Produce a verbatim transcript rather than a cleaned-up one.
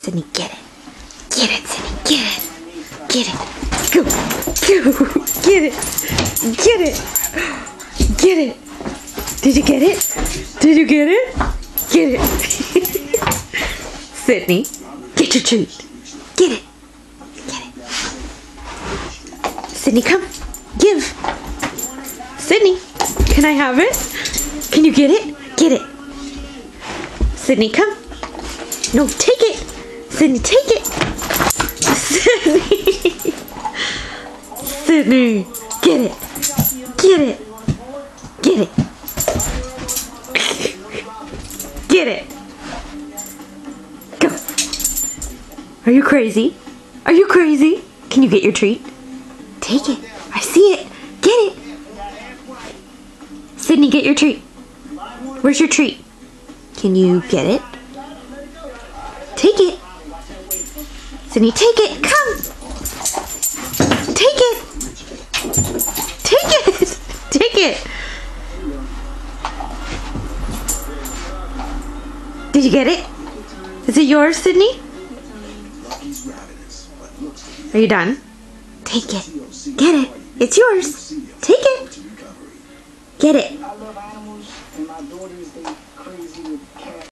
Sydney, get it. Get it, Sydney, get it. Get it. Go. Go. Get it. Get it. Get it. Did you get it? Did you get it? Get it. Sydney, get your treat. Get it. Get it. Sydney, come. Give. Sydney, can I have it? Can you get it? Get it. Sydney, come. No, take it. Sydney, take it. Sydney. Sydney, get it. Get it. Get it. Get it. Go. Are you crazy? Are you crazy? Can you get your treat? Take it. I see it. Get it. Sydney, get your treat. Where's your treat? Can you get it? Take it. Sydney, take it. Come. Take it. Take it. Take it. Did you get it? Is it yours, Sydney? Are you done? Take it. Get it. It's yours. Take it. Get it.